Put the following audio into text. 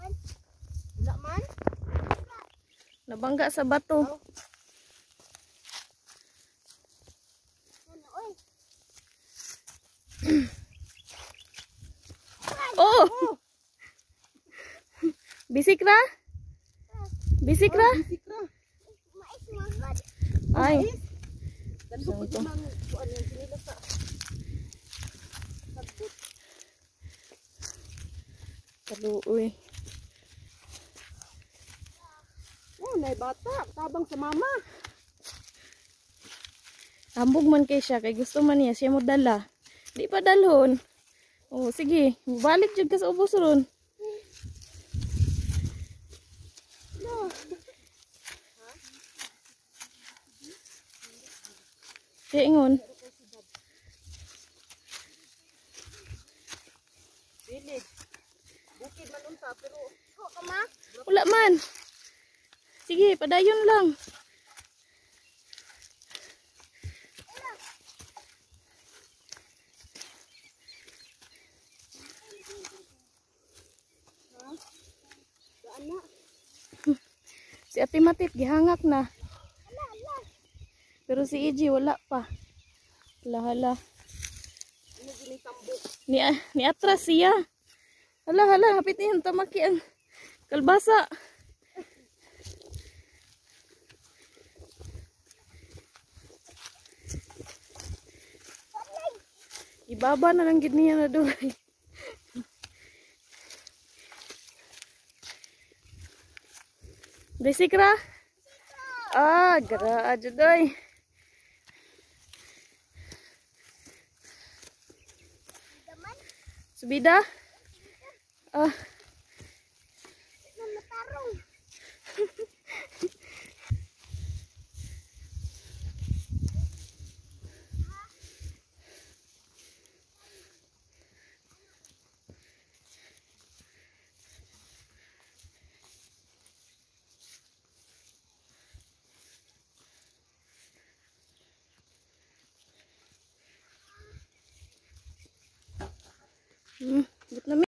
Wala man. Nabangga sa bato. Oh! Bisik ra? Bisik ra? Ay. Ganda ko din ang kuan yung sinila sa sagbot. Kaluoy. Oh, nay bata, tabang sa mama. Hambog man kay siya, kay gusto man niya siya mo dala. Di pa dalhon. Oh, sige, balik jud ka sa ubos ron. No. Kaya ingon. Bilid. Bukid man unta pero ho ka ma? Wala man. Sige, padayon lang. Daan na. Si Ate Matit gihangak na. Pero si EJ wala pa. Hala. Ano gining tambok? Ni atras siya. Hala, hapit niyan tamaki ang kalbasa. Ibaba na lang gid niya na doon. Bersih kera? Ah, gerak aja doi. Subida? Ah. Ba't